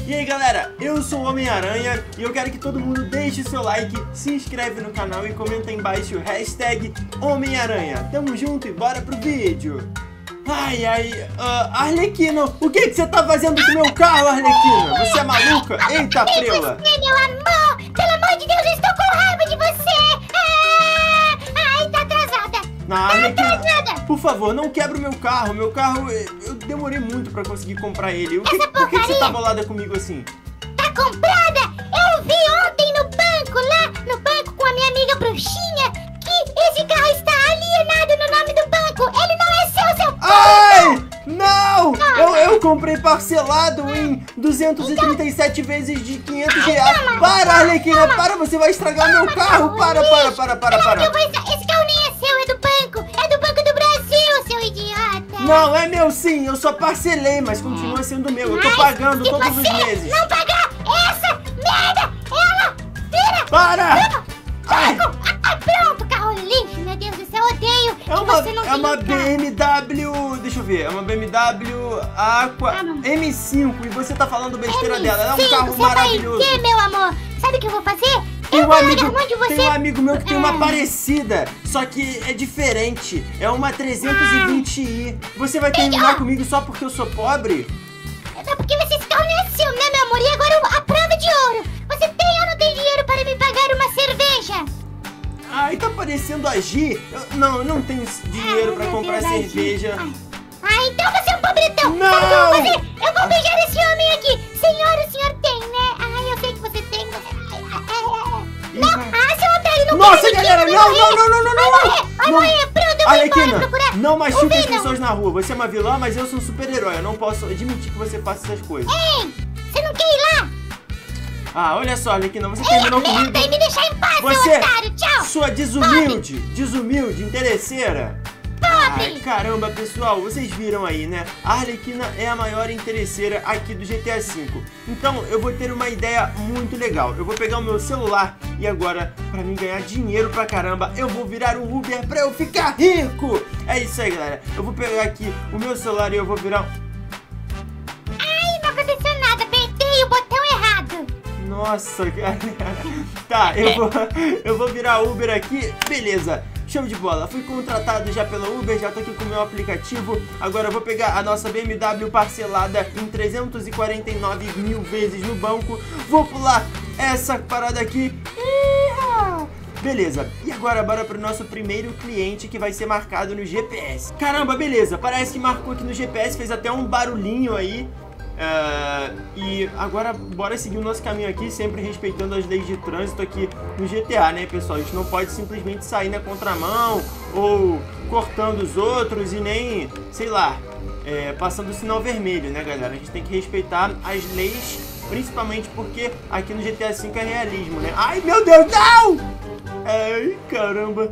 E aí galera, eu sou o Homem-Aranha e eu quero que todo mundo deixe seu like, se inscreve no canal e comenta aí embaixo o hashtag Homem-Aranha. Tamo junto e bora pro vídeo. Arlequina, o que você tá fazendo com o meu carro, Arlequina? Você é maluca? Eita, preula! Você, meu amor! Pelo amor de Deus, eu estou com raiva de você! Ai, tá atrasada! Arlequina, por favor, não quebra o meu carro. Meu carro, eu demorei muito pra conseguir comprar ele. Por que você tá bolada comigo assim? Tá comprada? Eu vi ontem no banco com a minha amiga Bruxinha, que esse carro está alienado no nome do banco. Ele não é seu pai! Ai! Não! Eu comprei parcelado em 237 vezes de 500 reais. Para, Arlequina, para, você vai estragar meu carro. Para. Esse carro nem é seu, é do banco. É do Banco do Brasil, seu idiota. Não, é meu sim, eu só parcelei, mas continua sendo meu. Eu tô pagando todos os meses. Não pagar essa merda, ela vira. Para! Ai. Pronto, carro lixo, meu Deus do céu, odeio. É uma BMW, deixa eu ver, é uma BMW Aqua M5 e você tá falando besteira dela, ela é um carro maravilhoso. Vai ter, meu amor, sabe o que eu vou fazer? Tem um amigo meu que tem uma parecida, só que é diferente, é uma 320i. Você vai terminar comigo só porque eu sou pobre? É porque esse carro não é seu, né, meu amor? E agora a prova de ouro, você tem ou não tem dinheiro para me pagar uma cerveja? Ai, tá parecendo agir. Eu não tenho dinheiro pra comprar cerveja. Então você é um pobretão. Não! Sabe o que eu vou fazer? Eu vou beijar esse homem aqui. Senhor, o senhor tem, né? Ai, eu sei que você tem. Não, seu otário, não. Nossa, galera, não! Vai morrer, pronto, eu vou embora procurar. Não machuque as pessoas na rua. Você é uma vilã, mas eu sou um super-herói. Eu não posso admitir que você faça essas coisas. Ei, você não quer ir lá? Olha só, Arlequina, você terminou comigo. E me deixar em paz, você, seu otário, tchau. Sua desumilde, interesseira. Ai, caramba, pessoal, vocês viram aí, né? A Arlequina é a maior interesseira aqui do GTA V. Então, eu vou ter uma ideia muito legal. Eu vou pegar o meu celular e agora, pra mim ganhar dinheiro pra caramba, eu vou virar um Uber pra eu ficar rico. É isso aí, galera. Eu vou pegar aqui o meu celular e eu vou virar... Ai, não aconteceu nada, apertei o botão errado. Nossa, galera. Tá, eu vou virar Uber aqui. Beleza, show de bola. Fui contratado já pela Uber, já tô aqui com o meu aplicativo. Agora eu vou pegar a nossa BMW parcelada em 349 mil vezes no banco. Vou pular essa parada aqui. Beleza, e agora bora pro nosso primeiro cliente que vai ser marcado no GPS. Caramba, beleza, parece que marcou aqui no GPS, fez até um barulhinho aí. E agora bora seguir o nosso caminho aqui, sempre respeitando as leis de trânsito aqui no GTA, né, pessoal? A gente não pode simplesmente sair na contramão ou cortando os outros e nem, sei lá, passando o sinal vermelho, né, galera? A gente tem que respeitar as leis, principalmente porque aqui no GTA V é realismo, né? Ai, meu Deus, não! Ai, caramba.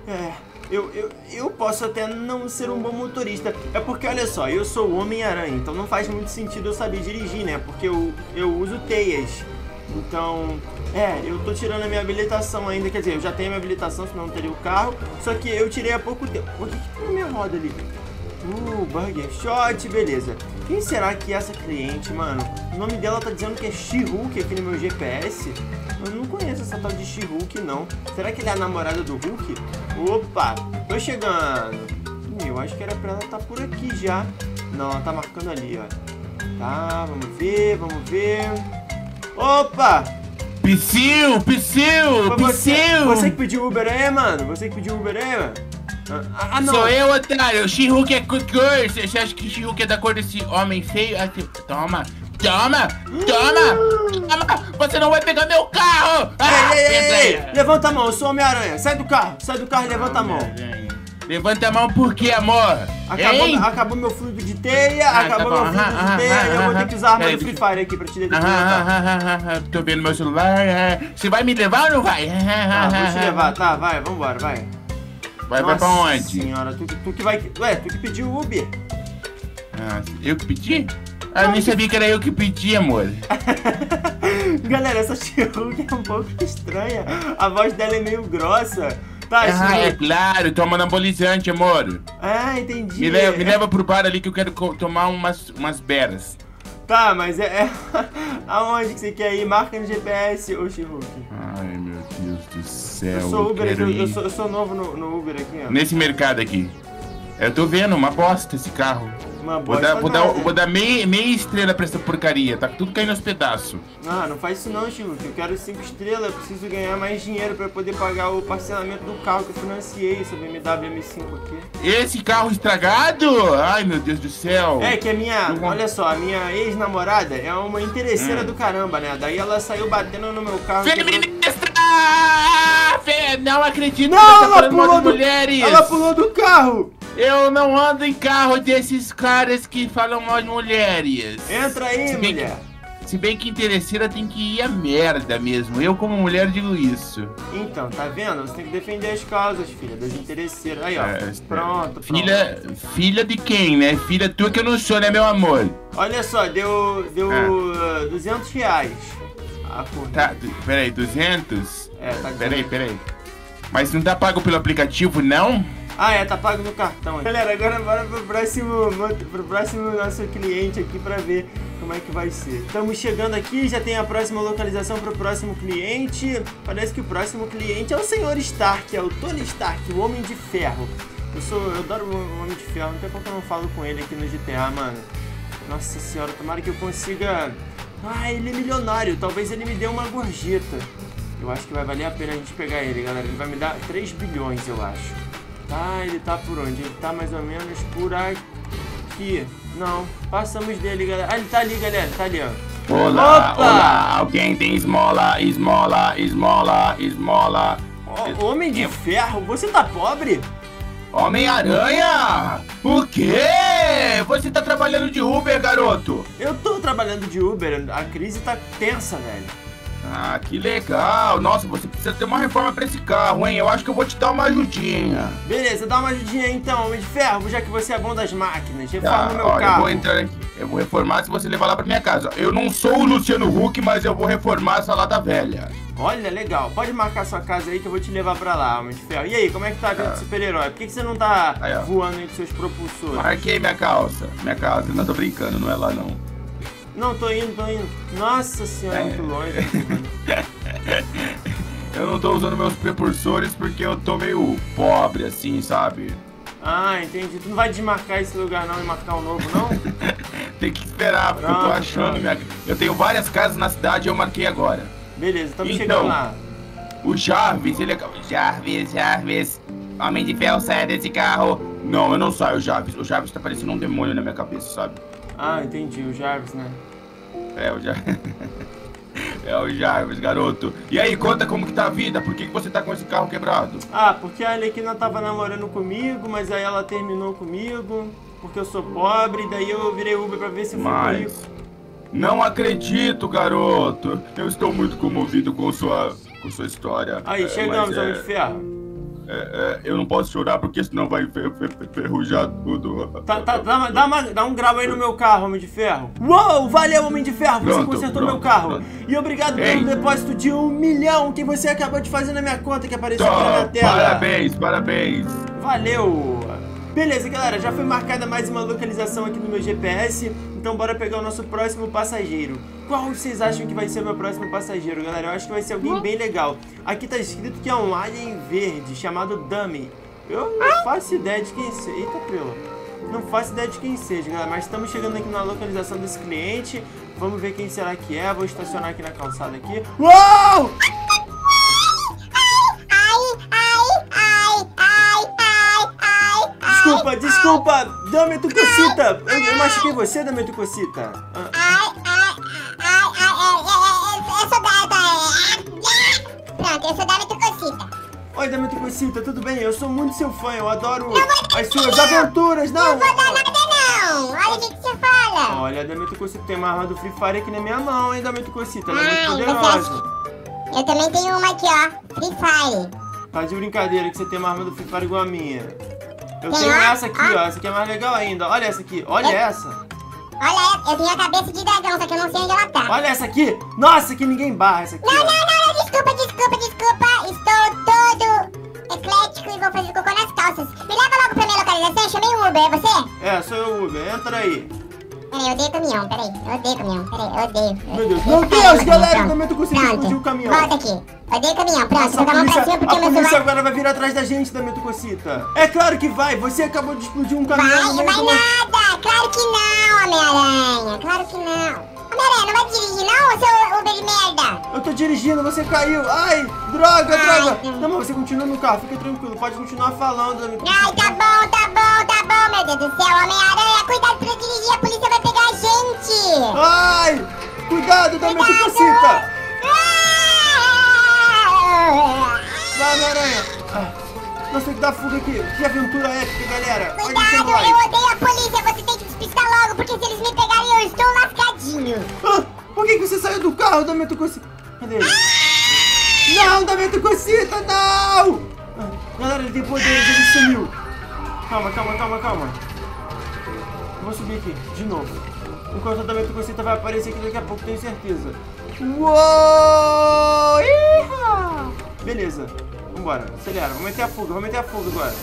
Eu posso até não ser um bom motorista. É porque, olha só, eu sou o Homem-Aranha, então não faz muito sentido eu saber dirigir, né? Porque eu uso teias. Então, eu tô tirando a minha habilitação ainda. Quer dizer, eu já tenho a minha habilitação, senão não teria o carro. Só que eu tirei há pouco tempo. O que tem na minha roda ali? Burger Shot, beleza. Quem será que é essa cliente, mano? O nome dela tá dizendo que é She-Hulk aqui no meu GPS. Eu não conheço essa tal de She-Hulk, não. Será que ela é a namorada do Hulk? Opa, tô chegando. Eu acho que era pra ela estar por aqui já. Não, ela tá marcando ali, ó. Tá, vamos ver. Opa! Psyu! Você que pediu Uber aí, mano? Não. Sou eu, otário. She-Hulk é cor. Você acha que She-Hulk é da cor desse homem feio? Toma! Você não vai pegar meu carro! Ei! Levanta a mão, eu sou Homem-Aranha. Sai do carro e levanta a mão. Levanta a mão por quê, amor? Acabou meu fluido de teia, e eu vou ter que usar a arma do Free Fire aqui pra te detectar. Tô vendo meu celular. Você vai me levar ou não vai? Vou te levar, tá, vai, vambora, vai. Vai pra onde? Senhora, tu que vai... Ué, tu que pediu o Uber. Eu que pedi? Eu nem sabia que era eu que pedi, amor. Galera, essa She-Hulk é um pouco estranha. A voz dela é meio grossa. Tá, é claro, toma anabolizante, amor. Entendi. Me leva pro bar ali que eu quero tomar umas beras. Tá, mas aonde que você quer ir? Marca no GPS, ô She-Hulk. Ai, meu Deus do céu. Eu sou Uber quero aqui, ir. eu sou novo no Uber aqui, ó. Nesse mercado aqui. Eu tô vendo, uma bosta esse carro. Uma Vou bosta nada. dar meia estrela pra essa porcaria. Tá tudo caindo aos pedaços. Ah, não faz isso não, She-Hulk. Eu quero 5 estrelas, eu preciso ganhar mais dinheiro pra poder pagar o parcelamento do carro que eu financiei, essa BMW M5 aqui. Esse carro estragado? Ai, meu Deus do céu. É que olha só, a minha ex-namorada é uma interesseira do caramba, né? Daí ela saiu batendo no meu carro. Feministra! Não acredito Não, que você tá ela falando mal pulou de mulheres. Ela pulou do carro! Eu não ando em carro desses caras que falam mal de mulheres. Entra aí, mulher. Se bem que interesseira tem que ir a merda mesmo. Eu, como mulher, digo isso. Então, tá vendo? Você tem que defender as causas, filha, das interesseiras. Aí, ó. Pronto. Filha de quem, né? Filha tua que eu não sou, né, meu amor? Olha só, deu 200 reais. Tá, peraí, 200? Tá Peraí. Mas não tá pago pelo aplicativo, não? Ah, tá pago no cartão. Galera, agora bora pro próximo nosso cliente aqui pra ver como é que vai ser. Estamos chegando aqui, já tem a próxima localização pro próximo cliente. Parece que o próximo cliente é o Senhor Stark, é o Tony Stark, o Homem de Ferro. Eu adoro o Homem de Ferro, não tem como eu não falo com ele aqui no GTA, mano. Nossa senhora, tomara que eu consiga... Ah, ele é milionário, talvez ele me dê uma gorjeta. Eu acho que vai valer a pena a gente pegar ele, galera. Ele vai me dar 3 bilhões, eu acho. Tá, ele tá por onde? Ele tá mais ou menos por aqui. Não, passamos dele, galera. Ah, ele tá ali, galera, tá ali, ó. Olá, alguém tem esmola. Homem de Ferro, você tá pobre? Homem-Aranha! O quê? Você tá trabalhando de Uber, garoto? Eu tô trabalhando de Uber, a crise tá tensa, velho. Ah, que legal. Nossa, você precisa ter uma reforma pra esse carro, hein? Eu acho que eu vou te dar uma ajudinha. Beleza, dá uma ajudinha aí, então, Homem de Ferro, já que você é bom das máquinas. Reforma o meu carro. Eu vou entrar aqui. Eu vou reformar se você levar lá pra minha casa. Eu não sou o Luciano Huck, mas eu vou reformar essa lata velha. Olha, legal. Pode marcar sua casa aí que eu vou te levar pra lá, Homem de Ferro. E aí, como é que tá a vida de super-herói? Por que você não tá voando entre seus propulsores? Marquei minha calça. Não, tô brincando, não é lá não. Não, tô indo. Nossa senhora, muito longe. Eu não tô usando meus propulsores porque eu tô meio pobre, assim, sabe? Ah, entendi. Tu não vai desmarcar esse lugar não e marcar um novo, não? Tem que esperar, porque eu tô achando Eu tenho várias casas na cidade e eu marquei agora. Beleza, estamos chegando lá. O Jarvis, ele acabou... Jarvis. Homem de Ferro, saia desse carro. Não, eu não saio, Jarvis. O Jarvis tá parecendo um demônio na minha cabeça, sabe? Ah, entendi, o Jarvis, né? É o Jarvis. É o Jarvis, garoto. E aí, conta como que tá a vida? Por que você tá com esse carro quebrado? Ah, porque a Arlequina tava namorando comigo, mas aí ela terminou comigo, porque eu sou pobre, daí eu virei Uber pra ver se eu fui rico. Não acredito, garoto. Eu estou muito comovido com sua história. Aí, chegamos, Homem de Ferro. Eu não posso chorar porque senão vai ferrujar tudo. Dá um grau aí no meu carro, Homem de Ferro. Uou, valeu, Homem de Ferro, você consertou meu carro. Pronto. E obrigado pelo depósito de 1 milhão que você acabou de fazer na minha conta que apareceu aqui na minha tela. Parabéns. Valeu. Beleza, galera, já foi marcada mais uma localização aqui no meu GPS, então bora pegar o nosso próximo passageiro. Qual vocês acham que vai ser o meu próximo passageiro, galera? Eu acho que vai ser alguém bem legal. Aqui tá escrito que é um alien verde chamado Dummy. Eu não faço ideia de quem seja. Eita, prela. Não faço ideia de quem seja, galera, mas estamos chegando aqui na localização desse cliente. Vamos ver quem será que é. Vou estacionar aqui na calçada aqui. Uou! Desculpa, Dame Tucocita. Eu machuquei você, Dame Tucocita. Pronto, eu sou Dame Tucocita. Oi, Dame Tucocita, tudo bem? Eu sou muito seu fã, eu adoro as suas aventuras. Não vou dar nada não, olha o que você fala. Olha, a Dame Tucocita tem uma arma do Free Fire aqui na minha mão, hein, Dame Tucocita. Ela é muito poderosa. Eu também tenho uma aqui, ó, Free Fire. Tá de brincadeira que você tem uma arma do Free Fire igual a minha. Eu tenho essa aqui, ó. Essa aqui é mais legal ainda. Olha essa aqui. Olha essa. Olha, eu tenho a cabeça de dragão, só que eu não sei onde ela tá. Olha essa aqui. Nossa, que ninguém barra essa aqui. Não, desculpa. Estou todo eclético e vou fazer cocô nas calças. Me leva logo pra minha localização, chamei um Uber, é você? É, sou eu, Uber. Entra aí. Peraí, eu odeio caminhão, peraí. Eu odeio caminhão, peraí, eu odeio. Meu Deus. Meu Deus, galera, o Dame Pronto. explodiu o caminhão. Volta aqui. Odeio caminhão, pronto. Nossa, Vou dar uma pra cima porque a meu polícia celular... agora vai vir atrás da gente, Dame Cocita. É claro que vai. Você acabou de explodir um caminhão. no Vai meio do- nada! Claro que não, Homem-Aranha! Claro que não! Homem-Aranha, não vai dirigir não, seu Uber de merda! Eu tô dirigindo, você caiu. Ai, droga, droga. Não, mas você continua no carro, fica tranquilo. Pode continuar falando, Dame Ai, tá bom, meu Deus do céu, Homem-Aranha! Cuidado pra dirigir, a polícia vai pegar a gente! Ai, cuidado, Dame Cocita. Vai, Homem-Aranha. Nós temos que dar fuga aqui. Que aventura épica, galera. Olha o Cuidado, celular. eu odeio a polícia, você tem que despistar logo, porque se eles me pegarem eu estou lascadinho! Por que você saiu do carro, Dame Cocita? Cadê ele? Não, Dame Cocita, não! Galera, ele tem poderes, ele sumiu. Calma. Eu vou subir aqui, de novo. Enquanto a Dame Cocita vai aparecer aqui daqui a pouco, tenho certeza. Uou! Iha! Beleza, vambora, acelera. Vamos meter a fuga agora.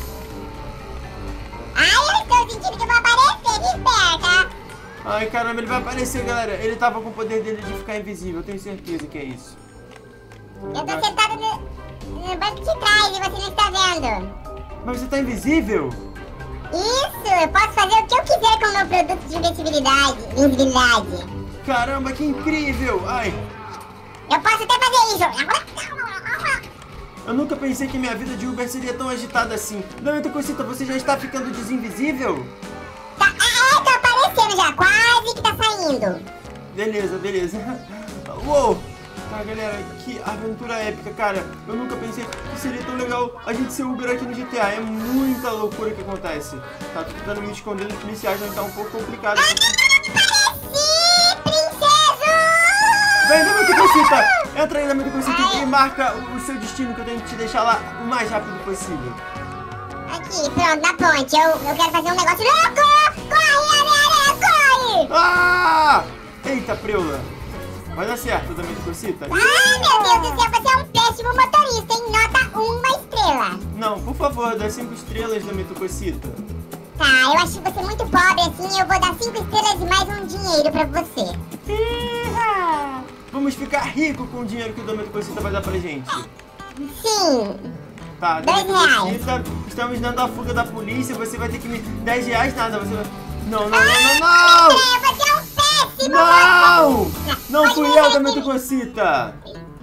Ai, eu estou sentindo que vou aparecer, me esperta! Ai, caramba, ele vai aparecer, galera. Ele tava com o poder dele de ficar invisível, eu tenho certeza que é isso. Eu tô sentado no banco de trás e você não está vendo. Mas você tá invisível? Isso, eu posso fazer o que eu quiser com o meu produto de invisibilidade. Caramba, que incrível! Ai, Eu posso até fazer isso. eu nunca pensei que minha vida de Uber seria tão agitada assim. Dame Cocita, você já está ficando desinvisível? Tá aparecendo já, quase que tá saindo. Beleza. Uou! Tá, galera, que aventura épica, cara. Eu nunca pensei que seria tão legal a gente ser Uber aqui no GTA. É muita loucura que acontece. Tá, tô tentando me esconder dos policiais, mas tá um pouco complicado. Apareci, princesa! Vem, Dame Cocita! Entra aí, Dame Cocita, e marca o seu destino, que eu tenho que te deixar lá o mais rápido possível. Aqui, pronto, na ponte. Eu quero fazer um negócio louco! Corre, Homem-Aranha, corre! Ah! Eita, preula. Vai dar certo, Dame Cocita. Ai, meu Deus do céu, você é um péssimo motorista, hein? Nota 1 estrela. Não, por favor, dá 5 estrelas, Dame Cocita. Tá, eu acho que você é muito pobre assim, eu vou dar 5 estrelas e mais um dinheiro pra você. Vamos ficar rico com o dinheiro que o Dame Cocita vai dar pra gente. Sim. Tá, R$10. Cocita, estamos dando a fuga da polícia, você vai ter que me... R$10 nada, você vai... Não! Você é um péssimo Não! Não Pode fui me eu, dar Dame aqui. Cocita!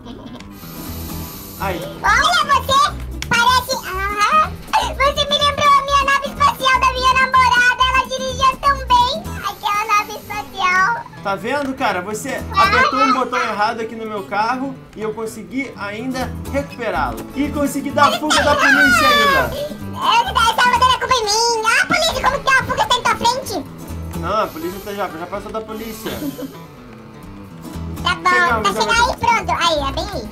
Ai, Olha, você parece... Você me lembrou a minha nave espacial da minha namorada, ela dirigia tão bem aquela nave espacial. tá vendo, cara? Você apertou um botão errado aqui no meu carro e eu consegui ainda recuperá-lo. E consegui dar a fuga da polícia ainda. Essa bandeira é culpa em mim. Ah, polícia, como que tem uma fuga está em tua frente? Não, a polícia já passou da polícia. Tá bom, Chegamos, tá chegando aí, pronto. Aí, é bem aí.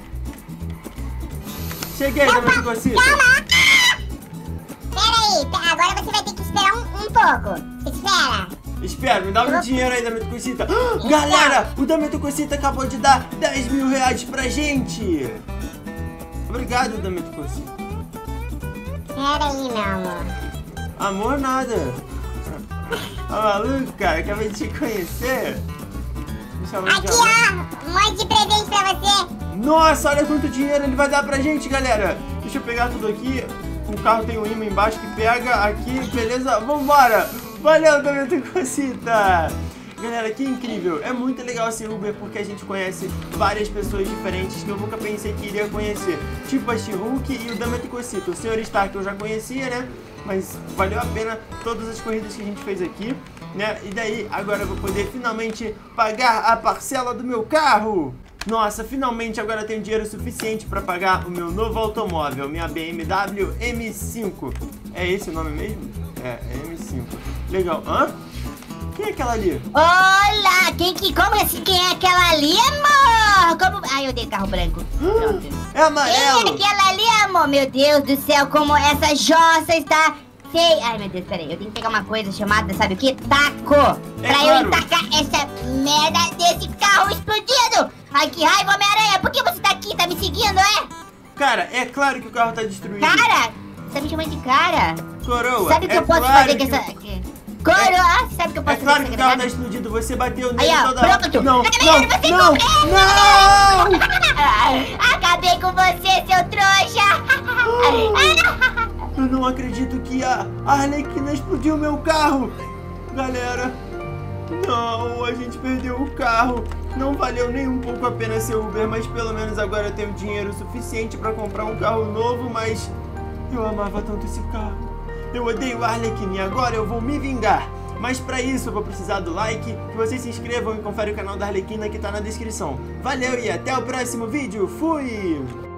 Cheguei, Dame Cocita. Calma! Pera aí, agora você vai ter que esperar um pouco. Espera. Espera, me dá um dinheiro aí, Dame Cocita. Galera, o Dame Cocita acabou de dar R$10.000 pra gente. Obrigado, Dame Cocita. Pera aí, meu amor. Amor nada. Tá maluco, cara? Acabei de te conhecer. Deixa eu ver Aqui, ó, um monte de presente pra você. Nossa, olha quanto dinheiro ele vai dar pra gente, galera. Deixa eu pegar tudo aqui. O carro tem um imã embaixo que pega aqui, beleza? Vambora. Valeu, Dame Cocita. Galera, que incrível. É muito legal ser Uber porque a gente conhece várias pessoas diferentes que eu nunca pensei que iria conhecer. Tipo a She-Hulk e o Dame Cocita. O Sr. Stark eu já conhecia, né? Mas valeu a pena todas as corridas que a gente fez aqui, né? E daí, agora eu vou poder finalmente pagar a parcela do meu carro. Nossa, finalmente agora eu tenho dinheiro suficiente para pagar o meu novo automóvel, minha BMW M5. É esse o nome mesmo? É M5. Legal. Hã? Quem é aquela ali? Olá! Como assim? Quem é aquela ali, amor? Como... Ai, eu dei carro branco. Pronto. É amarelo. Quem é aquela ali, amor? Meu Deus do céu, como essa jossa está feia. Ai, meu Deus, peraí. Eu tenho que pegar uma coisa chamada, sabe o quê? Taco. É pra claro. eu tacar essa merda desse carro explodido. Ai, que raiva, Homem-Aranha. Por que você tá aqui? Tá me seguindo, é? Cara, é claro que o carro tá destruído. Cara, você tá me chamando de cara? Coroa, Sabe o que é eu posso claro fazer com que essa... Coroa, sabe que eu posso É claro fazer que o carro essa tá explodido, você bateu nele Aí, ó, toda hora. pronto. Não, não, não, não! Acabei com você, seu trouxa! Eu não acredito que a Arlequina explodiu meu carro! Galera, não, a gente perdeu o carro. Não valeu nem um pouco a pena ser Uber, mas pelo menos agora eu tenho dinheiro suficiente pra comprar um carro novo, mas eu amava tanto esse carro. Eu odeio a Arlequina e agora eu vou me vingar. Mas pra isso eu vou precisar do like, que vocês se inscrevam e conferem o canal da Arlequina que tá na descrição. Valeu e até o próximo vídeo. Fui!